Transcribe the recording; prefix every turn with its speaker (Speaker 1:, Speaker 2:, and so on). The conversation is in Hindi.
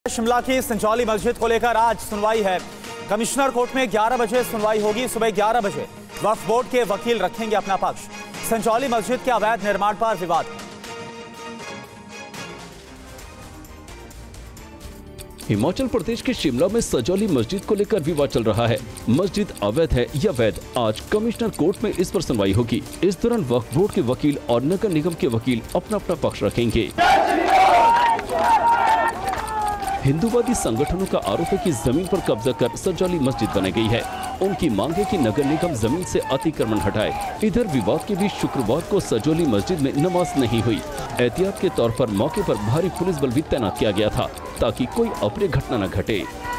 Speaker 1: शिमला की संचौली मस्जिद को लेकर आज सुनवाई है। कमिश्नर कोर्ट में 11 बजे सुनवाई होगी। सुबह 11 बजे वक्फ बोर्ड के वकील रखेंगे अपना पक्ष। संचौली मस्जिद के अवैध निर्माण पर विवाद।
Speaker 2: हिमाचल प्रदेश के शिमला में संचौली मस्जिद को लेकर विवाद चल रहा है। मस्जिद अवैध है या वैध, आज कमिश्नर कोर्ट में इस पर सुनवाई होगी। इस दौरान वक्फ बोर्ड के वकील और नगर निगम के वकील अपना अपना पक्ष रखेंगे। हिंदूवादी संगठनों का आरोप है कि जमीन पर कब्जा कर संचौली मस्जिद बनाई गई है। उनकी मांग है कि नगर निगम जमीन से अतिक्रमण हटाए। इधर विवाद के बीच शुक्रवार को संचौली मस्जिद में नमाज नहीं हुई। एहतियात के तौर पर मौके पर भारी पुलिस बल भी तैनात किया गया था ताकि कोई अप्रिय घटना न घटे।